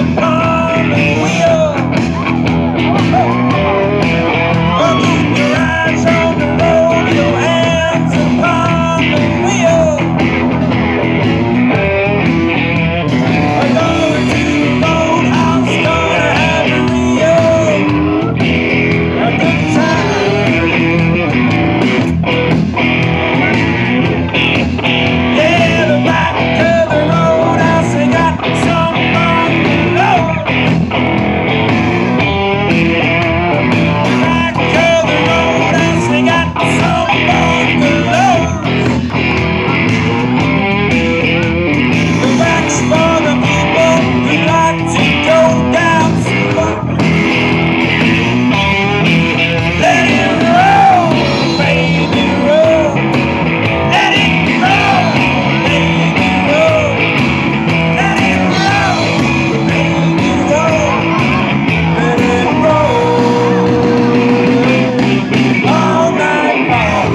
upon the wheel. Keep your eyes on the road, your hands upon the wheel. We're going to the roadhouse, gonna have a real a good time. Yeah, the back of the roadhouse, they got some bungalow. The back of the roadhouse, they got some bungalows. The back's for the people who like to go down slow. Let it roll, baby, roll. Let it roll, baby, roll. Let it roll, baby, roll. Let it roll all night long.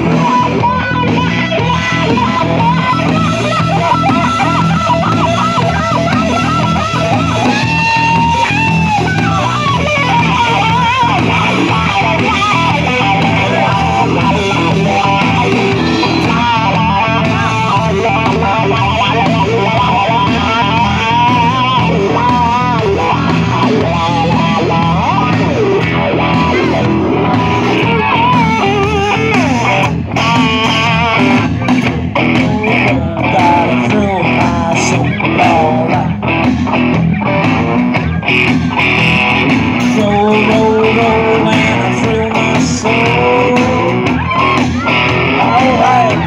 Gotta throw my soul all right. Roll, roll, roll, and I throw my soul. All right.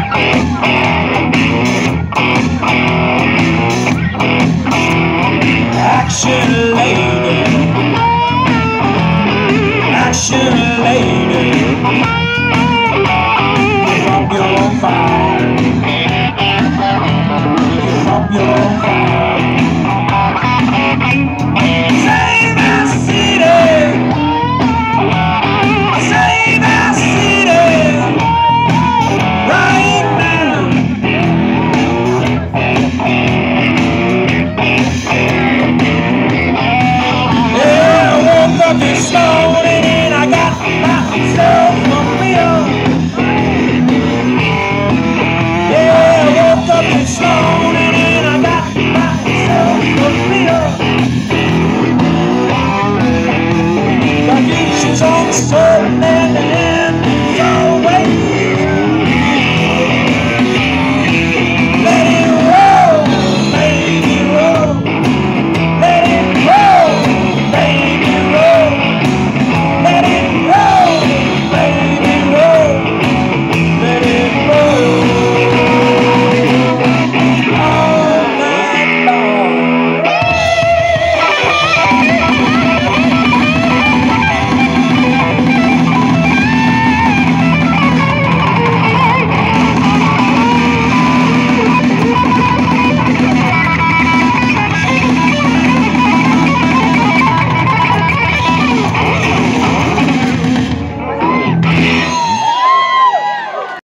Action